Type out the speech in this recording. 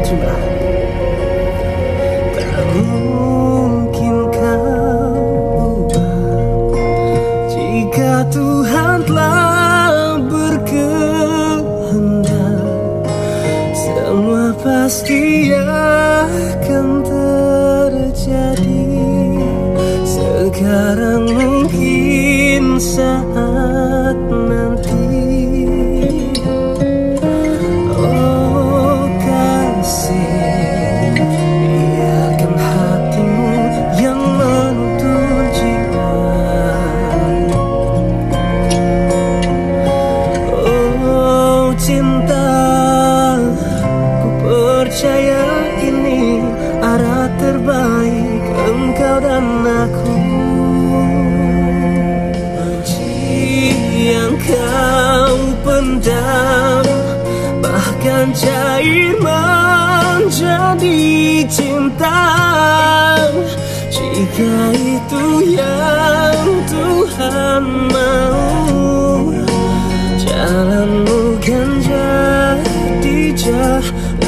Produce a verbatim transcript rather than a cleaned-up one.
terima. Tak mungkin kau ubah jika Tuhan telah berkehendak. Semua pasti akan terjadi. Sekarang mungkin saat nanti. Oh kasih, biarkan hatimu yang menuntun jiwa. Oh cinta, ku percaya ini arah terbaik engkau dan aku. Yang kau pendam bahkan cair menjadi cinta. Jika itu yang Tuhan mau, jalanmu kan jadi jauh